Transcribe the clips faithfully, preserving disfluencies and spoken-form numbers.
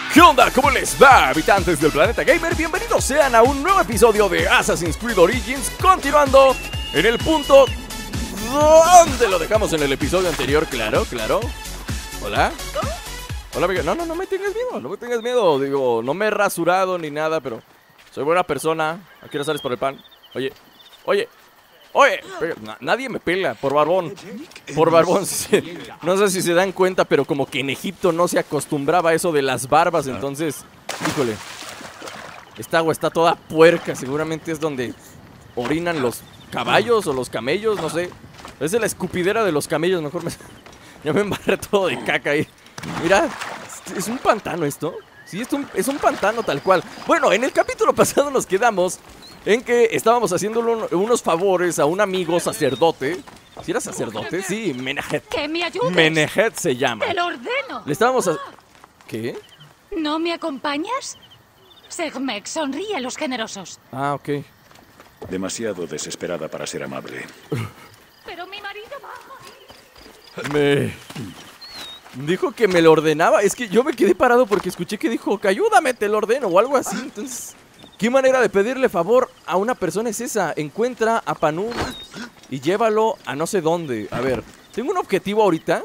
¿Qué onda? ¿Cómo les va, habitantes del planeta gamer? Bienvenidos sean a un nuevo episodio de Assassin's Creed Origins. Continuando en el punto donde lo dejamos en el episodio anterior. Claro, claro. Hola. Hola, amiga. No, no, no me tengas miedo. No me tengas miedo. Digo, no me he rasurado ni nada, pero soy buena persona. ¿A qué hora sales por el pan? Oye, oye. Oye, nadie me pela, por barbón. Por barbón, no sé si se dan cuenta, pero como que en Egipto no se acostumbraba a eso de las barbas. Entonces, híjole, esta agua está toda puerca. Seguramente es donde orinan los caballos o los camellos, no sé. Es de la escupidera de los camellos, mejor me... Ya me embarré todo de caca ahí. Mira, es un pantano esto. Sí, es un, es un pantano tal cual. Bueno, en el capítulo pasado nos quedamos en que estábamos haciéndole unos favores a un amigo sacerdote. ¿Sí era sacerdote? Sí, Menehet. ¡Que me ayudes! Menehet se llama. ¡Te lo ordeno! Le estábamos a... ¿Qué? ¿No me acompañas? Sekhmet, sonríe a los generosos. Ah, ok. Demasiado desesperada para ser amable. Pero mi marido va a morir. Me... Dijo que me lo ordenaba. Es que yo me quedé parado porque escuché que dijo que ayúdame, te lo ordeno o algo así. Entonces... ¿qué manera de pedirle favor a una persona es esa? Encuentra a Panum y llévalo a no sé dónde. A ver, tengo un objetivo ahorita.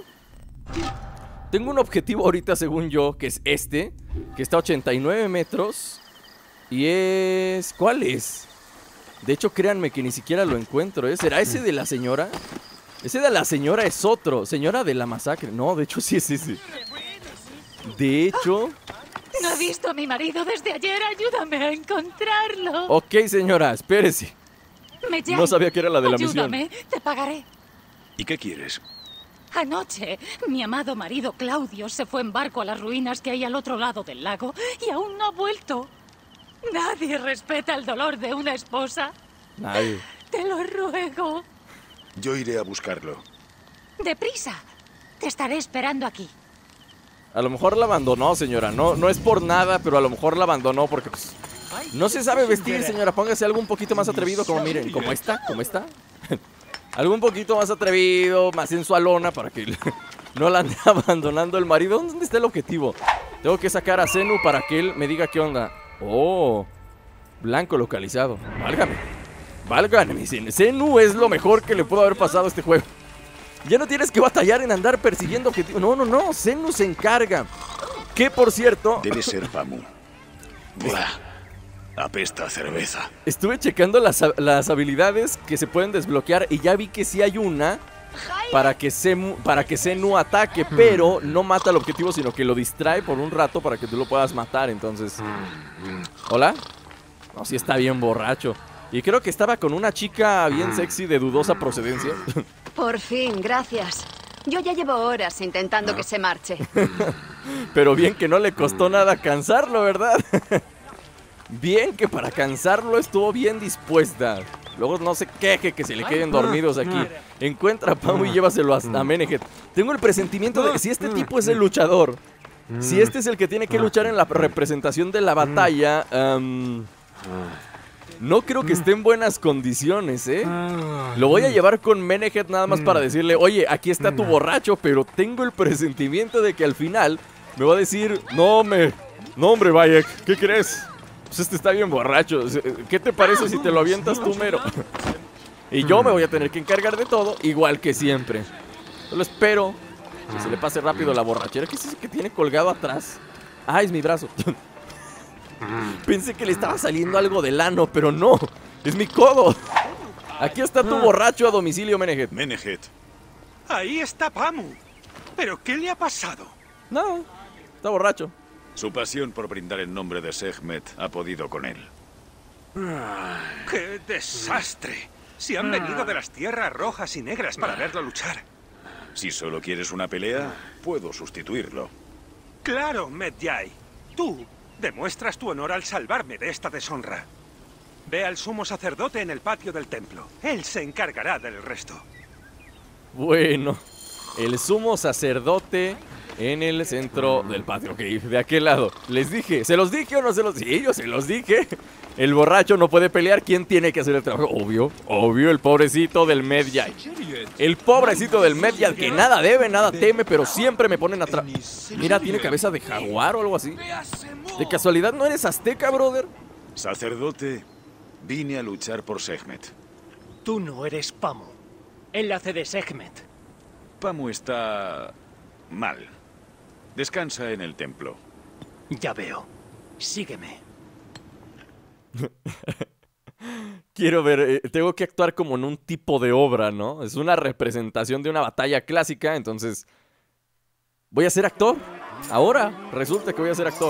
Tengo un objetivo ahorita según yo, que es este, que está a ochenta y nueve metros. Y es... ¿cuál es? De hecho, créanme que ni siquiera lo encuentro, ¿eh? ¿Será ese de la señora? Ese de la señora es otro. Señora de la masacre. No, de hecho sí es ese. De hecho... no he visto a mi marido desde ayer. Ayúdame a encontrarlo. Ok, señora, espérese. Me llamo. No sabía que era la de la Ayúdame, misión. te pagaré. ¿Y qué quieres? Anoche, mi amado marido Claudio se fue en barco a las ruinas que hay al otro lado del lago y aún no ha vuelto. Nadie respeta el dolor de una esposa. Nadie. Te lo ruego. Yo iré a buscarlo. Deprisa. Te estaré esperando aquí. A lo mejor la abandonó, señora. No, no es por nada, pero a lo mejor la abandonó porque pues, no se sabe vestir, señora. Póngase algo un poquito más atrevido, como miren, como esta, como esta. Algo un poquito más atrevido, más sensualona, para que no la ande abandonando el marido. ¿Dónde está el objetivo? Tengo que sacar a Zenu para que él me diga qué onda. Oh, blanco localizado. Válgame. Válgame, Zenu es lo mejor que le pudo haber pasado a este juego. Ya no tienes que batallar en andar persiguiendo objetivos. No, no, no, Zenu se encarga. Que por cierto... debe ser Pamu. Buah, apesta a cerveza. Estuve checando las, las habilidades que se pueden desbloquear y ya vi que sí hay una para que, Zenu, para que Zenu ataque, pero no mata al objetivo, sino que lo distrae por un rato para que tú lo puedas matar. Entonces... ¿hola? No, sí está bien borracho. Y creo que estaba con una chica bien sexy de dudosa procedencia. Por fin, gracias. Yo ya llevo horas intentando ah. que se marche. Pero bien que no le costó nada cansarlo, ¿verdad? Bien que para cansarlo estuvo bien dispuesta. Luego no se queje que se le queden dormidos aquí. Encuentra a Pau y llévaselo hasta Menehet. Tengo el presentimiento de que si este tipo es el luchador, si este es el que tiene que luchar en la representación de la batalla, um, no creo que esté en buenas condiciones, ¿eh? Lo voy a llevar con Menehet nada más para decirle, oye, aquí está tu borracho, pero tengo el presentimiento de que al final me va a decir, no, me, no hombre, Bayek, ¿qué crees? Pues este está bien borracho. ¿Qué te parece si te lo avientas tú mero? Y yo me voy a tener que encargar de todo, igual que siempre. Solo espero que se le pase rápido la borrachera. ¿Qué es eso que tiene colgado atrás? Ah, es mi brazo. Pensé que le estaba saliendo algo del ano, pero no, es mi codo. Aquí está tu borracho a domicilio, Menehet. Menehet. Ahí está Pamu. ¿Pero qué le ha pasado? No, está borracho. Su pasión por brindar el nombre de Sekhmet ha podido con él. ¡Qué desastre! Si han venido de las tierras rojas y negras para verlo luchar. Si solo quieres una pelea, puedo sustituirlo. Claro, Medjay. Tú demuestras tu honor al salvarme de esta deshonra. Ve al sumo sacerdote en el patio del templo. Él se encargará del resto. Bueno, el sumo sacerdote en el centro del patio. Ok, de aquel lado. Les dije, ¿se los dije o no se los dije? Sí, yo se los dije. El borracho no puede pelear. ¿Quién tiene que hacer el trabajo? Obvio, obvio, el pobrecito del Medjay. El pobrecito del Medjay que nada debe, nada teme, pero siempre me ponen atrás. Mira, tiene cabeza de jaguar o algo así. ¿De casualidad no eres azteca, brother? Sacerdote, vine a luchar por Sekhmet. Tú no eres Pamu. Él hace de Sekhmet. Pamu está mal. Descansa en el templo. Ya veo. Sígueme. Quiero ver, eh, tengo que actuar como en un tipo de obra, ¿no? Es una representación de una batalla clásica, entonces... Voy a ser actor. Ahora resulta que voy a ser actor.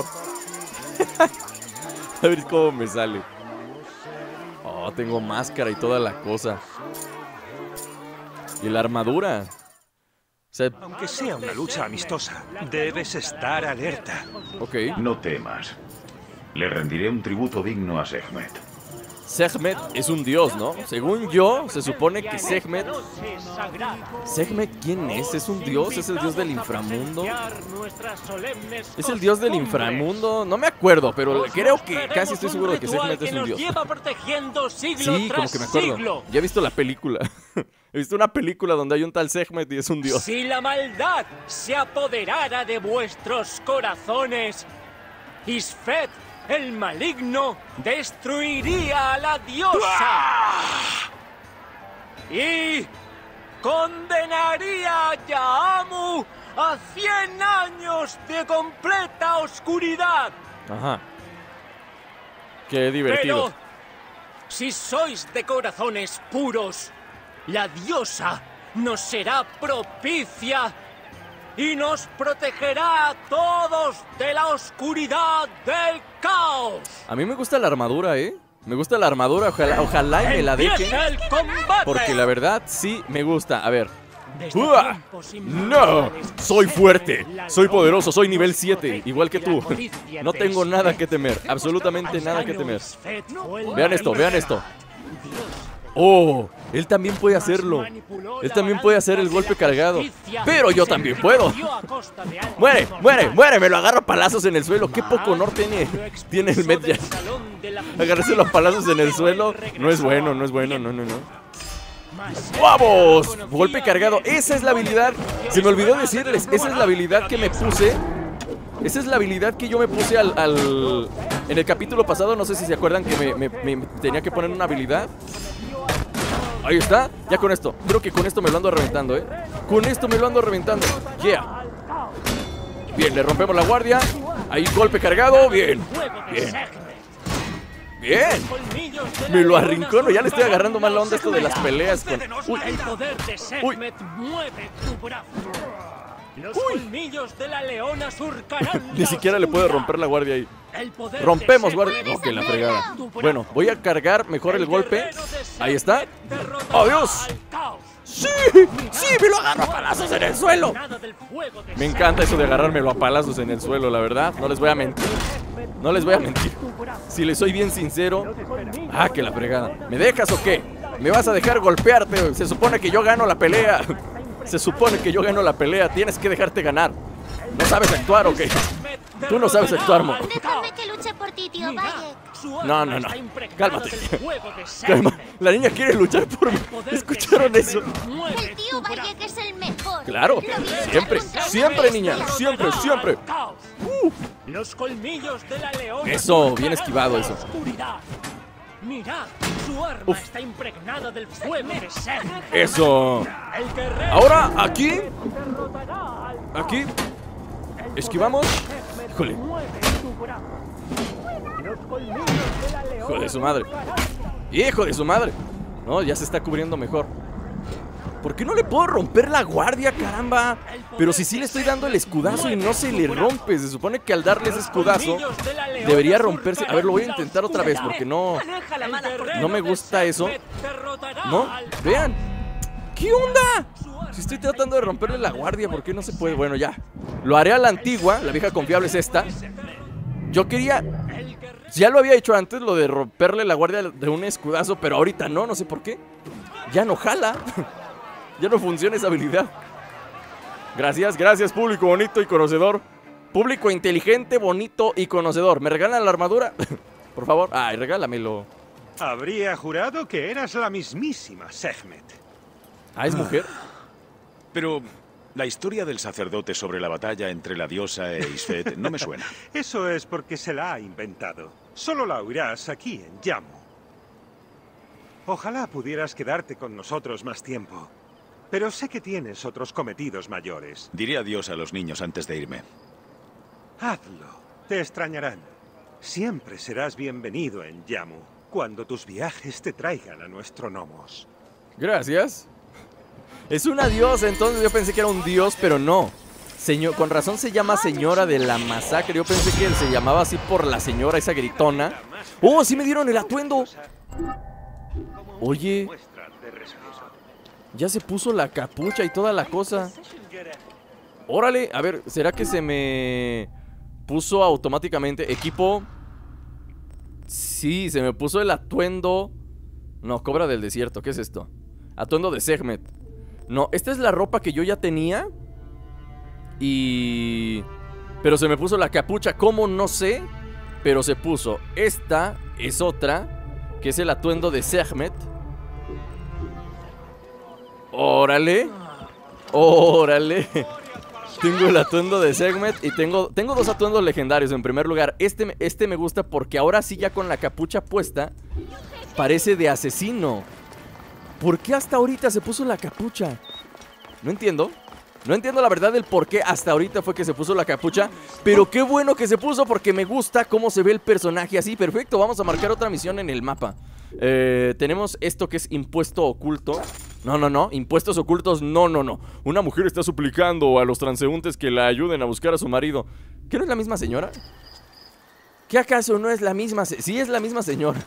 A ver cómo me sale. Oh, tengo máscara y toda la cosa. Y la armadura. O sea, aunque sea una lucha amistosa, debes estar alerta. Ok. No temas. Le rendiré un tributo digno a Sekhmet. Sekhmet es un dios, ¿no? Según yo, se supone que Sekhmet... ¿Sekhmet quién es? ¿Es un dios? ¿Es el dios del inframundo? ¿Es el dios del inframundo? No me acuerdo, pero creo que casi estoy seguro de que Sekhmet es un dios. Sí, como que me acuerdo. Ya he visto la película. He visto una película donde hay un tal Sekhmet y es un dios. Si la maldad se apoderara de vuestros corazones, Isfet, el maligno, destruiría a la diosa y condenaría a Yaamu a cien años de completa oscuridad. Ajá. Qué divertido. Pero si sois de corazones puros, la diosa nos será propicia y nos protegerá a todos de la oscuridad del caos. A mí me gusta la armadura, ¿eh? Me gusta la armadura, ojalá, ojalá y me la dejen. El combate. Porque la verdad sí me gusta. A ver. ¡Uah! ¡No! Soy fuerte, soy poderoso, soy nivel siete, igual que tú. No tengo nada que temer, absolutamente nada que temer. Vean esto, vean esto. ¡Oh! Él también puede hacerlo. Él también puede hacer el golpe cargado. Pero yo también puedo. ¡Muere! ¡Muere! ¡Muere! Me lo agarro a palazos en el suelo. ¡Qué poco honor tiene, tiene el Medjay! Agarrarse los palazos en el suelo no es bueno, no es bueno, no, no, no. ¡Vamos! Golpe cargado. Esa es la habilidad. Se me olvidó decirles. Esa es la habilidad que me puse. Esa es la habilidad que yo me puse al... al... En el capítulo pasado, no sé si se acuerdan que me, me, me tenía que poner una habilidad. Ahí está, ya con esto. Creo que con esto me lo ando reventando, ¿eh? Con esto me lo ando reventando. Yeah. Bien, le rompemos la guardia. Ahí, golpe cargado, bien. Bien. Bien. Me lo arrincono, ya le estoy agarrando mal la onda esto de las peleas con... Uy. El poder de Sekhmet mueve tu brazo. Los colmillos de la leona surcarán. Ni siquiera le puedo romper la guardia ahí. Rompemos guardia. No, que la fregada. Bueno, voy a cargar mejor el golpe. Ahí está. ¡Adiós! ¡Sí! ¡Sí! ¡Me lo agarro a palazos en el suelo! Me encanta eso de agarrármelo a palazos en el suelo, la verdad. No les voy a mentir. No les voy a mentir. Si les soy bien sincero. Ah, que la fregada. ¿Me dejas o qué? ¿Me vas a dejar golpearte? Se supone que yo gano la pelea. Se supone que yo gano la pelea. Tienes que dejarte ganar. ¿No sabes actuar o qué? Tú no sabes actuar, mo. Déjame que luche por ti, tío Valle. No, no, no. Cálmate. Calma. La niña quiere luchar por mí. ¿Escucharon eso? El tío Valle que es el mejor. Claro. Siempre, siempre, niña. Siempre, siempre. Uh. Los colmillos de la leona. Eso, bien esquivado eso. Mirad, su arma Uf. está impregnada del fuego de Sekhmet. Eso. Ahora, aquí. Aquí. Esquivamos. Híjole. Hijo de su madre. Hijo de su madre. No, ya se está cubriendo mejor. ¿Por qué no le puedo romper la guardia, caramba? Pero si sí le estoy dando el escudazo y no se le rompe. Se supone que al darle ese escudazo debería romperse. A ver, lo voy a intentar otra vez porque no... No me gusta eso. ¿No? Vean. ¿Qué onda? Si estoy tratando de romperle la guardia, ¿por qué no se puede? Bueno, ya. Lo haré a la antigua. La vieja confiable es esta. Yo quería... Ya lo había hecho antes, lo de romperle la guardia de un escudazo, pero ahorita no, no sé por qué. Ya no jala. Ya no funciona esa habilidad. Gracias, gracias, público bonito y conocedor. Público inteligente, bonito y conocedor. ¿Me regalan la armadura? Por favor. Ay, regálamelo. Habría jurado que eras la mismísima Sekhmet. Ah, ¿es mujer? Pero la historia del sacerdote sobre la batalla entre la diosa e Isfet no me suena. Eso es porque se la ha inventado. Solo la oirás aquí en Yamu. Ojalá pudieras quedarte con nosotros más tiempo. Pero sé que tienes otros cometidos mayores. Diré adiós a los niños antes de irme. Hazlo. Te extrañarán. Siempre serás bienvenido en Yamu, cuando tus viajes te traigan a nuestro Nomos. Gracias. Es una diosa, entonces yo pensé que era un dios, pero no. Señor, con razón se llama Señora de la Masacre. Yo pensé que él se llamaba así por la señora, esa gritona. ¡Oh, sí me dieron el atuendo! Oye, ya se puso la capucha y toda la cosa. Órale, a ver, ¿será que se me puso automáticamente? Equipo. Sí, se me puso el atuendo. No, Cobra del Desierto, ¿qué es esto? Atuendo de Sekhmet. No, esta es la ropa que yo ya tenía. Y... pero se me puso la capucha, ¿cómo? No sé. Pero se puso. Esta es otra, que es el atuendo de Sekhmet. Órale. Órale. Tengo el atuendo de Sekhmet y tengo, tengo dos atuendos legendarios. En primer lugar, este, este me gusta porque ahora sí, ya con la capucha puesta, parece de asesino. ¿Por qué hasta ahorita se puso la capucha? No entiendo. No entiendo la verdad del por qué hasta ahorita fue que se puso la capucha. Pero qué bueno que se puso, porque me gusta cómo se ve el personaje así. Perfecto, vamos a marcar otra misión en el mapa. eh, Tenemos esto que es impuesto oculto. No, no, no, impuestos ocultos, no, no, no. Una mujer está suplicando a los transeúntes que la ayuden a buscar a su marido. ¿Qué no es la misma señora? ¿Qué acaso no es la misma? Se- sí es la misma señora.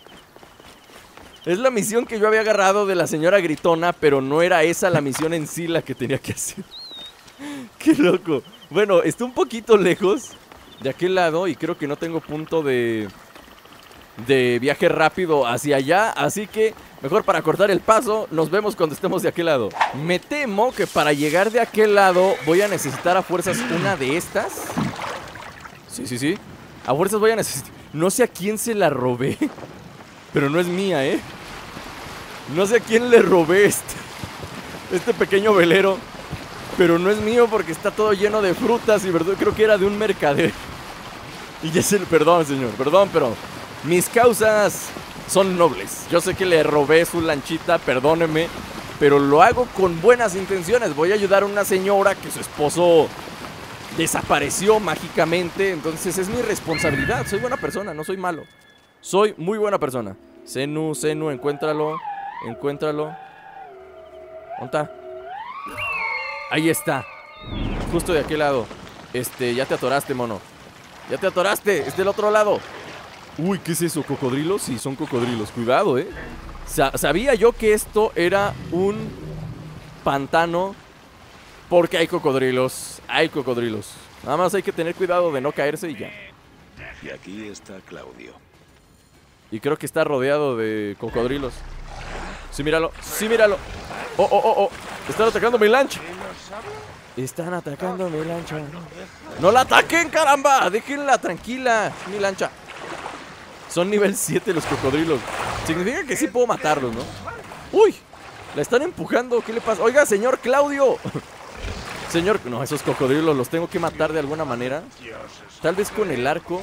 Es la misión que yo había agarrado de la señora gritona, pero no era esa la misión en sí la que tenía que hacer. Qué loco. Bueno, está un poquito lejos de aquel lado y creo que no tengo punto de... de viaje rápido hacia allá, así que mejor para cortar el paso, nos vemos cuando estemos de aquel lado. Me temo que para llegar de aquel lado voy a necesitar a fuerzas una de estas. Sí, sí, sí. A fuerzas voy a necesitar... No sé a quién se la robé, pero no es mía, ¿eh? No sé a quién le robé este, este pequeño velero, pero no es mío porque está todo lleno de frutas y verdad, creo que era de un mercader. Y ya se... Perdón, señor, perdón, pero... mis causas son nobles. Yo sé que le robé su lanchita, perdóneme, pero lo hago con buenas intenciones. Voy a ayudar a una señora que su esposo desapareció mágicamente. Entonces es mi responsabilidad. Soy buena persona, no soy malo. Soy muy buena persona. Zenu, Zenu, encuéntralo. Encuéntralo. ¿Dónde está? Ahí está. Justo de aquel lado. Este, ya te atoraste, mono. Ya te atoraste, es del otro lado. Uy, ¿qué es eso? ¿Cocodrilos? Sí, son cocodrilos, cuidado, eh Sa Sabía yo que esto era un pantano porque hay cocodrilos. Hay cocodrilos. Nada más hay que tener cuidado de no caerse y ya. Y aquí está Claudio. Y creo que está rodeado de cocodrilos. Sí, míralo, sí, míralo. Oh, oh, oh, oh, están atacando mi lancha. Están atacando mi lancha. ¡No la ataquen, caramba! Déjenla tranquila, es mi lancha. Son nivel siete los cocodrilos. Significa que sí puedo matarlos, ¿no? ¡Uy! La están empujando, ¿qué le pasa? Oiga, señor Claudio. Señor, no, esos cocodrilos los tengo que matar de alguna manera. Tal vez con el arco.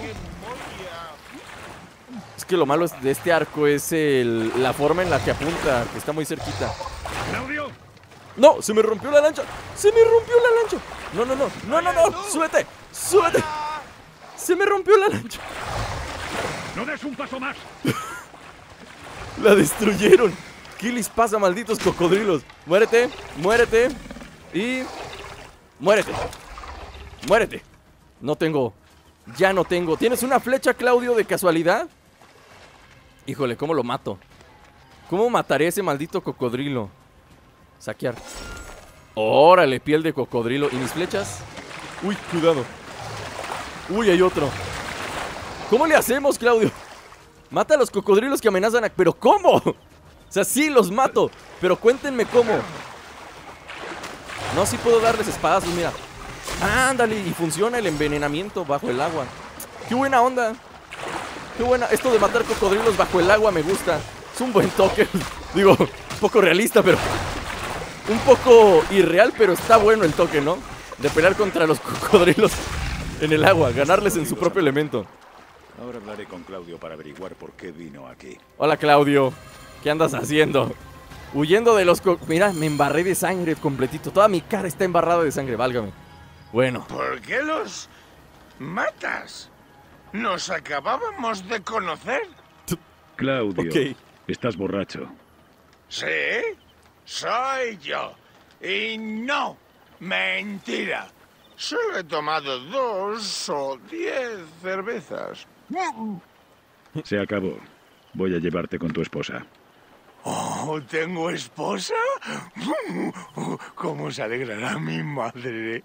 Es que lo malo de este arco es el, la forma en la que apunta, que está muy cerquita. ¡Claudio! ¡No! ¡Se me rompió la lancha! ¡Se me rompió la lancha! ¡No, no, no! ¡No, no, no! ¡Súbete! ¡Súbete! ¡Se me rompió la lancha! ¡No des un paso más! ¡La destruyeron! ¿Qué les pasa, malditos cocodrilos? ¡Muérete! ¡Muérete! Y... ¡muérete! ¡Muérete! No tengo... Ya no tengo... ¿Tienes una flecha, Claudio, de casualidad? Híjole, ¿cómo lo mato? ¿Cómo mataré a ese maldito cocodrilo? Saquear. Órale, piel de cocodrilo. ¿Y mis flechas? Uy, cuidado. Uy, hay otro. ¿Cómo le hacemos, Claudio? Mata a los cocodrilos que amenazan a... ¿Pero cómo? O sea, sí, los mato, pero cuéntenme cómo. No, sí puedo darles espadazos, mira. Ándale, y funciona el envenenamiento bajo el agua. ¡Qué buena onda! ¡Qué buena! Esto de matar cocodrilos bajo el agua me gusta. Es un buen toque. Digo, un poco realista, pero... un poco irreal, pero está bueno el toque, ¿no? De pelear contra los cocodrilos en el agua, ganarles en su propio elemento. Ahora hablaré con Claudio para averiguar por qué vino aquí. Hola, Claudio. ¿Qué andas haciendo? Huyendo de los... co Mira, me embarré de sangre completito. Toda mi cara está embarrada de sangre, válgame. Bueno. ¿Por qué los matas? Nos acabábamos de conocer. Claudio, okay. Estás borracho. ¿Sí? Soy yo. Y no, mentira. Solo he tomado dos o diez cervezas. Se acabó. Voy a llevarte con tu esposa. Oh, ¿tengo esposa? ¿Cómo se alegrará mi madre?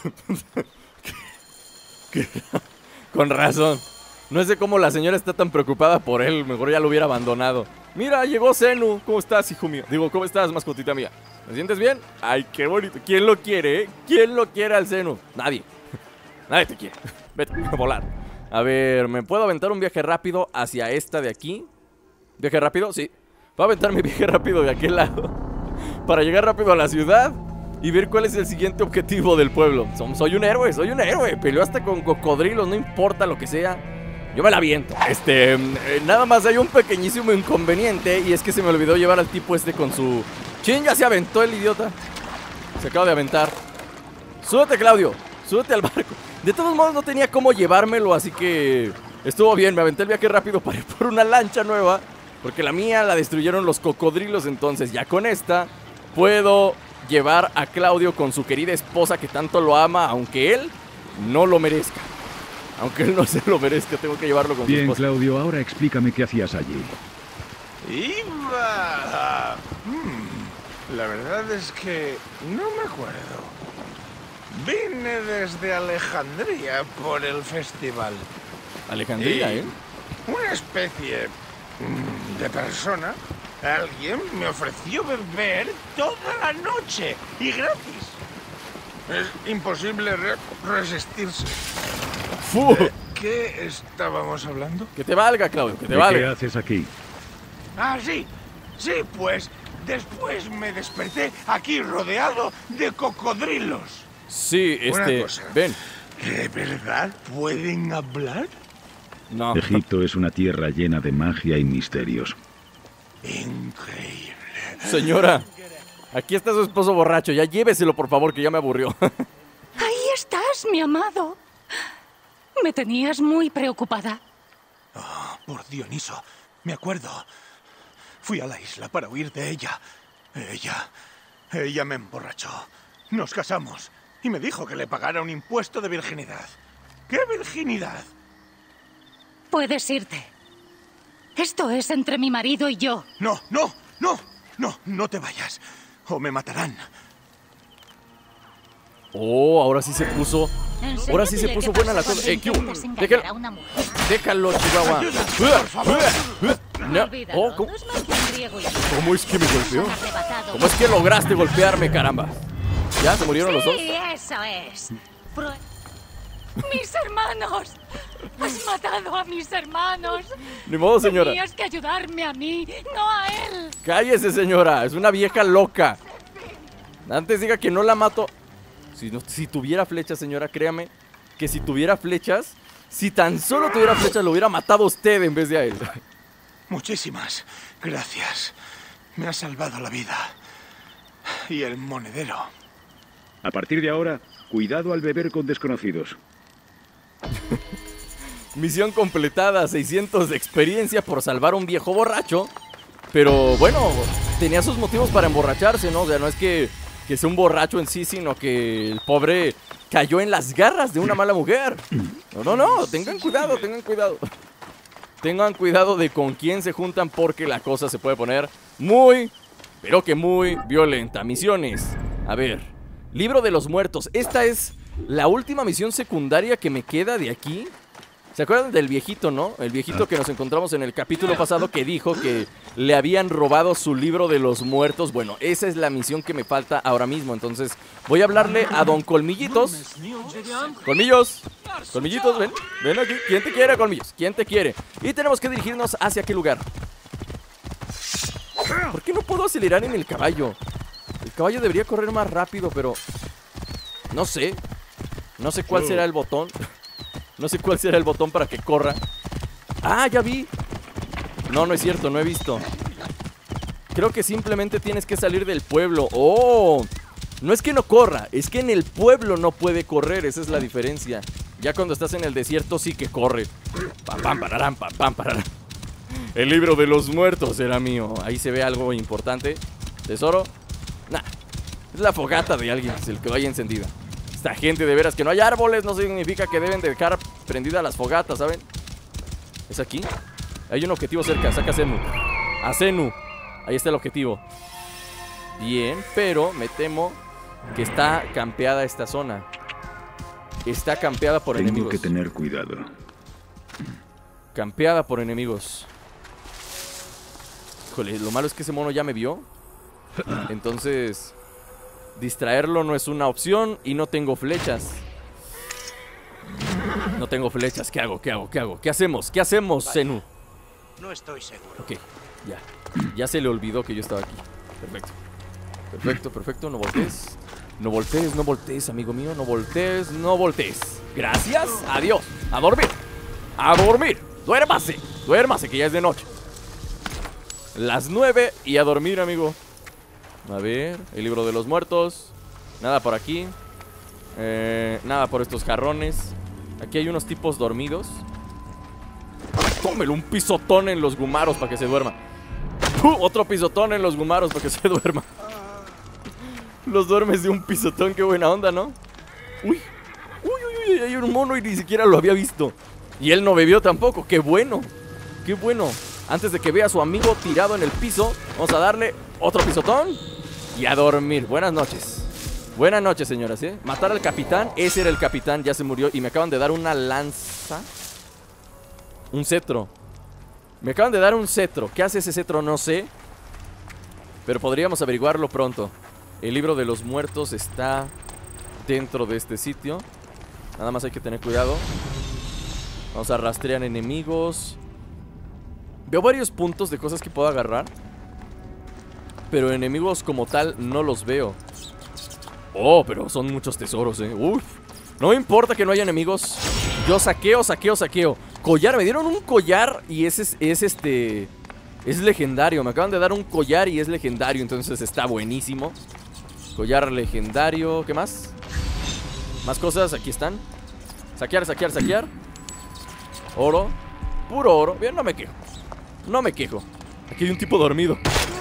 Con razón. No sé cómo la señora está tan preocupada por él. Mejor ya lo hubiera abandonado. Mira, llegó Zenu. ¿Cómo estás, hijo mío? Digo, ¿cómo estás, mascotita mía? ¿Me sientes bien? Ay, qué bonito. ¿Quién lo quiere, eh? ¿Quién lo quiere al Zenu? Nadie. Nadie te quiere. Vete a volar. A ver, ¿me puedo aventar un viaje rápido hacia esta de aquí? ¿Viaje rápido? Sí. Voy a aventar mi viaje rápido de aquel lado para llegar rápido a la ciudad y ver cuál es el siguiente objetivo del pueblo. Soy un héroe, soy un héroe. Peleo hasta con cocodrilos, no importa lo que sea. Yo me la aviento. Este, eh, nada más hay un pequeñísimo inconveniente, y es que se me olvidó llevar al tipo este con su... Chin, ya se aventó el idiota. Se acaba de aventar. Súbete, Claudio, súbete al barco. De todos modos no tenía cómo llevármelo, así que estuvo bien. Me aventé el viaje rápido para ir por una lancha nueva, porque la mía la destruyeron los cocodrilos. Entonces ya con esta puedo llevar a Claudio con su querida esposa que tanto lo ama, aunque él no lo merezca. Aunque él no se lo merezca, tengo que llevarlo con Bien, su esposa. Claudio, ahora explícame qué hacías allí. Iba... Hmm, la verdad es que no me acuerdo. Vine desde Alejandría por el festival. Alejandría, Y ¿eh? Una especie mm, de persona, alguien me ofreció beber toda la noche y gratis. Es imposible re resistirse. ¡Fu! ¿De qué estábamos hablando? Que te valga, Claudio, que te ¿De valga. qué haces aquí? Ah, sí, sí, pues después me desperté aquí rodeado de cocodrilos. Sí, Una este... cosa. Ven. ¿De verdad pueden hablar? No. Egipto es una tierra llena de magia y misterios. Increíble. Señora, aquí está su esposo borracho. Ya lléveselo, por favor, que ya me aburrió. Ahí estás, mi amado. Me tenías muy preocupada. Oh, por Dioniso, me acuerdo. Fui a la isla para huir de ella. Ella... Ella me emborrachó. Nos casamos y me dijo que le pagara un impuesto de virginidad. ¿Qué virginidad? Puedes irte. Esto es entre mi marido y yo. No, no, no, no, no te vayas. O me matarán. Oh, ahora sí se puso... ¿En serio? Ahora sí se Dile puso qué buena la pasa cosa. cuando Eh, ¿qué hubo? intentes engañar Déjalo, a una mujer. déjalo, Chihuahua. Por favor. No. Olvídalo, Oh, ¿cómo, no es más que un griego y ¿Cómo es que me golpeó? arrebatado. ¿Cómo es que lograste golpearme, caramba? ¿Ya se murieron los dos? Sí, eso es. Pro- ¡Mis hermanos! ¡Has matado a mis hermanos! Ni modo, señora. Tenías que ayudarme a mí, no a él. Cállese, señora. Es una vieja loca. Antes diga que no la mato. Si, no, si tuviera flechas, señora, créame que si tuviera flechas, si tan solo tuviera flechas, lo hubiera matado a usted en vez de a él. Muchísimas gracias. Me has salvado la vida. Y el monedero. A partir de ahora, cuidado al beber con desconocidos. Misión completada, seiscientos de experiencia por salvar a un viejo borracho. Pero bueno, tenía sus motivos para emborracharse, ¿no? O sea, no es que, que sea un borracho en sí, sino que el pobre cayó en las garras de una mala mujer. No, no, no, tengan cuidado, tengan cuidado. Tengan cuidado de con quién se juntan, porque la cosa se puede poner muy, pero que muy violenta. Misiones. A ver, Libro de los Muertos. Esta es la última misión secundaria que me queda de aquí. ¿Se acuerdan del viejito, no? El viejito que nos encontramos en el capítulo pasado que dijo que le habían robado su libro de los muertos. Bueno, esa es la misión que me falta ahora mismo. Entonces voy a hablarle a don Colmillitos. Colmillos, Colmillitos, ven, ven aquí. ¿Quién te quiere, Colmillos? ¿Quién te quiere? Y tenemos que dirigirnos hacia qué lugar. ¿Por qué no puedo acelerar en el caballo? El caballo debería correr más rápido, pero no sé. No sé cuál será el botón. No sé cuál será el botón para que corra. ¡Ah, ya vi! No, no es cierto, no he visto. Creo que simplemente tienes que salir del pueblo. ¡Oh! No es que no corra, es que en el pueblo no puede correr. Esa es la diferencia. Ya cuando estás en el desierto sí que corre. Pam, pam, pararán, pam, pam, pararán. El libro de los muertos era mío. Ahí se ve algo importante. ¿Tesoro? Nah, es la fogata de alguien, es el que vaya encendida. Esta gente, de veras, que no hay árboles no significa que deben de dejar prendidas las fogatas, ¿saben? ¿Es aquí? Hay un objetivo cerca, saca a Zenu. A Zenu. Ahí está el objetivo. Bien, pero me temo que está campeada esta zona. Está campeada por Tengo enemigos. que tener cuidado. Campeada por enemigos. Híjole, lo malo es que ese mono ya me vio. Entonces distraerlo no es una opción. Y no tengo flechas. No tengo flechas, ¿qué hago? ¿Qué hago? ¿Qué hago? ¿Qué hacemos? ¿Qué hacemos, Zenu? No estoy seguro. Ok, ya. Ya se le olvidó que yo estaba aquí. Perfecto. Perfecto, perfecto, no voltees. No voltees, no voltees, amigo mío. No voltees, no voltees. Gracias, adiós. A dormir. A dormir. Duérmase. Duérmase, que ya es de noche. Las nueve y a dormir, amigo. A ver, el libro de los muertos. Nada por aquí. eh, Nada por estos jarrones. Aquí hay unos tipos dormidos. Tómelo un pisotón en los gumaros para que se duerma. ¡Puh! Otro pisotón en los gumaros para que se duerma. Los duermes de un pisotón, qué buena onda, ¿no? Uy, uy, uy, uy, hay un mono y ni siquiera lo había visto. Y él no bebió tampoco, qué bueno. Qué bueno. Antes de que vea a su amigo tirado en el piso, vamos a darle otro pisotón y a dormir. Buenas noches. Buenas noches, señoras, ¿eh? Matar al capitán, ese era el capitán, ya se murió. Y me acaban de dar una lanza. Un cetro. Me acaban de dar un cetro. ¿Qué hace ese cetro? No sé. Pero podríamos averiguarlo pronto. El libro de los muertos está dentro de este sitio. Nada más hay que tener cuidado. Vamos a rastrear enemigos. Veo varios puntos de cosas que puedo agarrar, pero enemigos como tal no los veo. Oh, pero son muchos tesoros, eh. Uf. No me importa que no haya enemigos. Yo saqueo, saqueo, saqueo. Collar, me dieron un collar y ese es, es este... es legendario, me acaban de dar un collar y es legendario, entonces está buenísimo. Collar legendario, ¿qué más? Más cosas, aquí están. Saquear, saquear, saquear. Oro, puro oro, bien, no me quejo. No me quejo. Aquí hay un tipo dormido.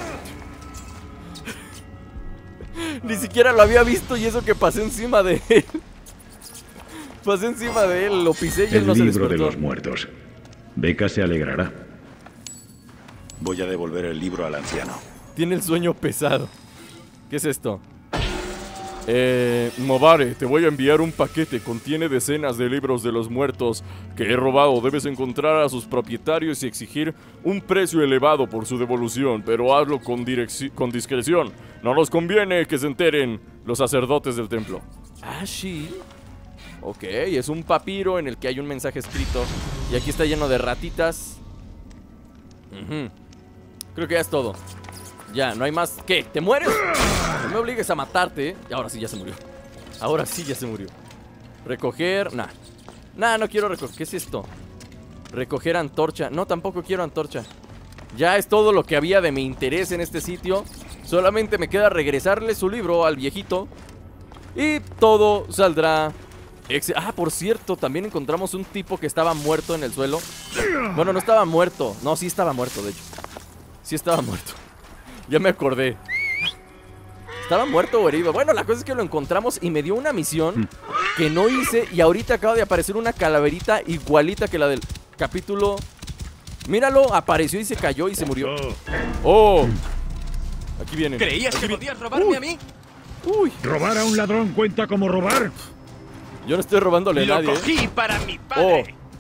Ni siquiera lo había visto y eso que pasé encima de él. Pasé encima de él, lo pisé y él no se despertó. El libro de los muertos. Becca se alegrará. Voy a devolver el libro al anciano. Tiene el sueño pesado. ¿Qué es esto? Eh, Movare, te voy a enviar un paquete. Contiene decenas de libros de los muertos que he robado. Debes encontrar a sus propietarios y exigir un precio elevado por su devolución, pero hazlo con, con discreción. No nos conviene que se enteren los sacerdotes del templo. Ah, sí. Ok, es un papiro en el que hay un mensaje escrito. Y aquí está lleno de ratitas. uh-huh. Creo que ya es todo. Ya, no hay más. ¿Qué? ¿Te mueres? No me obligues a matarte, ¿eh? Y ahora sí ya se murió. Ahora sí ya se murió. Recoger... Nah. Nah, no quiero recoger. ¿Qué es esto? Recoger antorcha. No, tampoco quiero antorcha. Ya es todo lo que había de mi interés en este sitio. Solamente me queda regresarle su libro al viejito y todo saldrá... Ex ah, por cierto, también encontramos un tipo que estaba muerto en el suelo. Bueno, no estaba muerto. No, sí estaba muerto, de hecho. Sí estaba muerto. Ya me acordé. ¿Estaba muerto o herido? Bueno, la cosa es que lo encontramos y me dio una misión que no hice. Y ahorita acaba de aparecer una calaverita igualita que la del capítulo. Míralo, apareció y se cayó y se murió. ¡Oh! Aquí vienen. ¿Creías Aquí que podías robarme Uy. a mí? Uy. ¿Robar a un ladrón cuenta como robar? Yo no estoy robándole a Lo nadie. cogí ¿eh? para mi padre. Oh.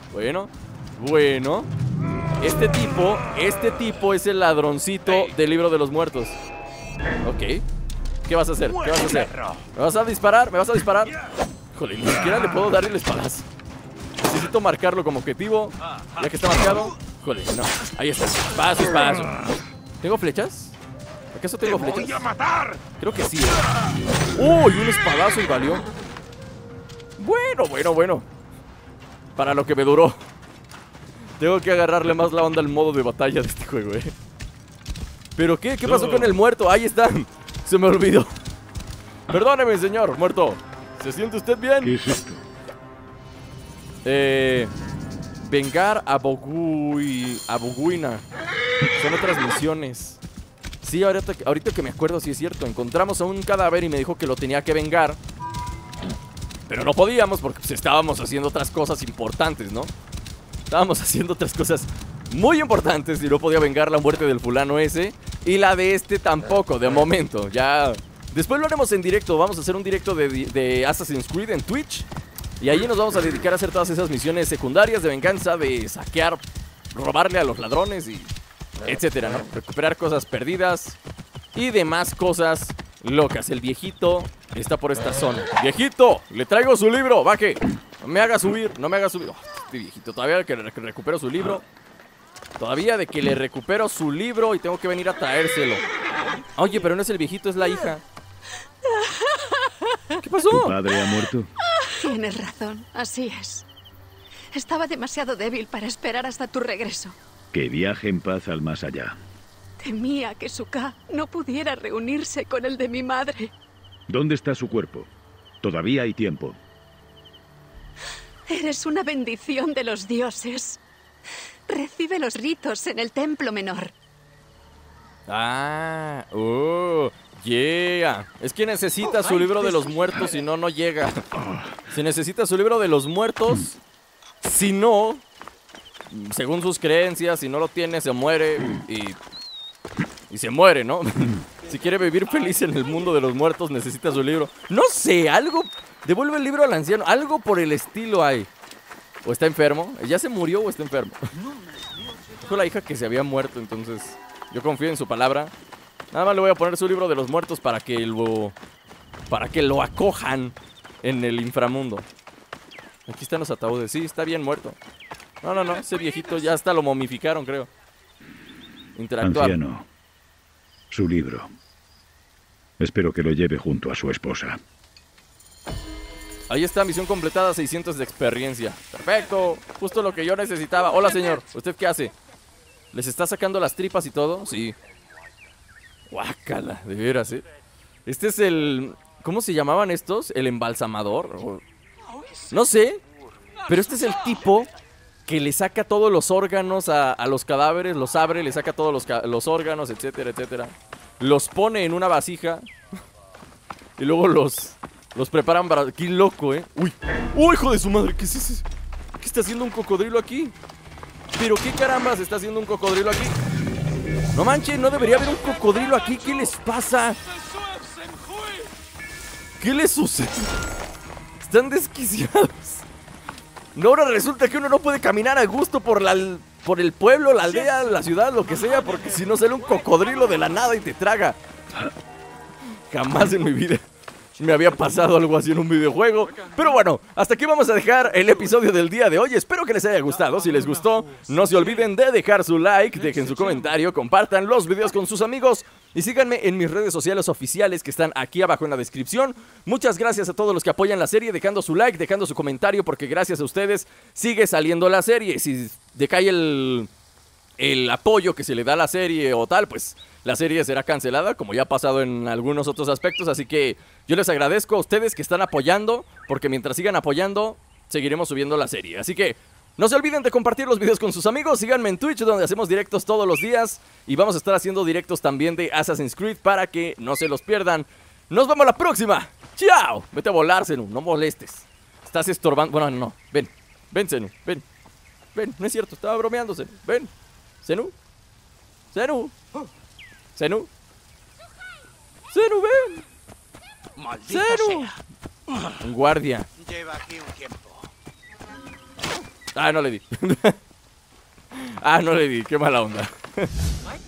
Bueno, bueno. Este tipo, este tipo es el ladroncito del libro de los muertos. Ok. ¿Qué vas a hacer? ¿Qué vas a hacer? ¿Me vas a disparar? ¿Me vas a disparar? Híjole, ni siquiera le puedo dar el espadazo. Necesito marcarlo como objetivo. Ya que está marcado. Híjole, no. Ahí está. Paso, paso. ¿Tengo flechas? ¿Acaso tengo flechas? ¡Voy a matar! Creo que sí. ¿eh? ¡Uy! Un espadazo y valió. Bueno, bueno, bueno. Para lo que me duró. Tengo que agarrarle más la onda al modo de batalla de este juego, eh. ¿Pero qué? ¿Qué pasó con el muerto? Ahí está. Se me olvidó. Perdóneme, señor muerto. ¿Se siente usted bien? ¿Qué es esto? Eh... Vengar a Bogui... A Boguina. Son otras misiones. Sí, ahorita, ahorita que me acuerdo, sí es cierto. Encontramos a un cadáver y me dijo que lo tenía que vengar. Pero no podíamos porque pues, estábamos haciendo otras cosas importantes, ¿no? Estábamos haciendo otras cosas muy importantes y no podía vengar la muerte del fulano ese. Y la de este tampoco, de momento. Ya... Después lo haremos en directo. Vamos a hacer un directo de, de Assassin's Creed en Twitch. Y allí nos vamos a dedicar a hacer todas esas misiones secundarias de venganza, de saquear, robarle a los ladrones y etcétera, ¿no? Recuperar cosas perdidas y demás cosas locas. El viejito está por esta zona. ¡Viejito! ¡Le traigo su libro! ¡Baje! No me haga subir, no me haga subir. Oh, este viejito, todavía que le recupero su libro. Todavía de que le recupero su libro y tengo que venir a traérselo. Oye, pero no es el viejito, es la hija. ¿Qué pasó? ¿Tu padre ha muerto? Tienes razón, así es. Estaba demasiado débil para esperar hasta tu regreso. Que viaje en paz al más allá. Temía que Suka no pudiera reunirse con el de mi madre. ¿Dónde está su cuerpo? Todavía hay tiempo. Eres una bendición de los dioses. Recibe los ritos en el templo menor. Ah, oh, yeah. Es que necesita su libro de los muertos, si no, no llega. Si necesita su libro de los muertos, si no, según sus creencias, si no lo tiene, se muere y, y se muere, ¿no? Si quiere vivir feliz en el mundo de los muertos, necesita su libro. No sé, algo, devuelve el libro al anciano, algo por el estilo hay. ¿O está enfermo? ¿Ya se murió o está enfermo? Dijo la hija que se había muerto, entonces yo confío en su palabra. Nada más le voy a poner su libro de los muertos para que lo, para que lo acojan en el inframundo. Aquí están los ataúdes. Sí, está bien muerto. No, no, no, ese viejito ya hasta lo momificaron, creo. Interactuar. Anciano, su libro. Espero que lo lleve junto a su esposa. Ahí está, misión completada, seiscientos de experiencia. Perfecto, justo lo que yo necesitaba. Hola, señor, ¿usted qué hace? ¿Les está sacando las tripas y todo? Sí. Guácala, de veras, ¿eh? Este es el... ¿Cómo se llamaban estos? ¿El embalsamador? O... No sé, pero este es el tipo que le saca todos los órganos a, a los cadáveres, los abre, le saca todos los, los órganos, etcétera, etcétera. Los pone en una vasija y luego los... Los preparan para... ¡Qué loco, eh! ¡Uy! ¡Uy, hijo de su madre! ¿Qué es eso? ¿Qué está haciendo un cocodrilo aquí? ¿Pero qué carambas está haciendo un cocodrilo aquí? No manches, no debería haber un cocodrilo aquí. ¿Qué les pasa? ¿Qué les sucede? Están desquiciados. No, ahora resulta que uno no puede caminar a gusto por, la, por el pueblo, la aldea, la ciudad, lo que sea, porque si no sale un cocodrilo de la nada y te traga. Jamás en mi vida me había pasado algo así en un videojuego. Pero bueno, hasta aquí vamos a dejar el episodio del día de hoy. Espero que les haya gustado. Si les gustó, no se olviden de dejar su like, dejen su comentario, compartan los videos con sus amigos y síganme en mis redes sociales oficiales que están aquí abajo en la descripción. Muchas gracias a todos los que apoyan la serie, dejando su like, dejando su comentario, porque gracias a ustedes sigue saliendo la serie. Si decae el... el apoyo que se le da a la serie o tal, pues la serie será cancelada, como ya ha pasado en algunos otros aspectos. Así que yo les agradezco a ustedes que están apoyando, porque mientras sigan apoyando, seguiremos subiendo la serie. Así que no se olviden de compartir los videos con sus amigos. Síganme en Twitch, donde hacemos directos todos los días, y vamos a estar haciendo directos también de Assassin's Creed para que no se los pierdan. Nos vemos la próxima. ¡Chao! Vete a volar, Zenu, no molestes. Estás estorbando. Bueno, no, ven, ven, Zenu, ven. Ven, no es cierto, estaba bromeando, Zenu. Ven. Zenu, Zenu, Zenu, Zenu, ven. ¡Maldita Zenu. sea! Un guardia. Lleva aquí un tiempo. Ah, no le di. Ah, no le di, qué mala onda.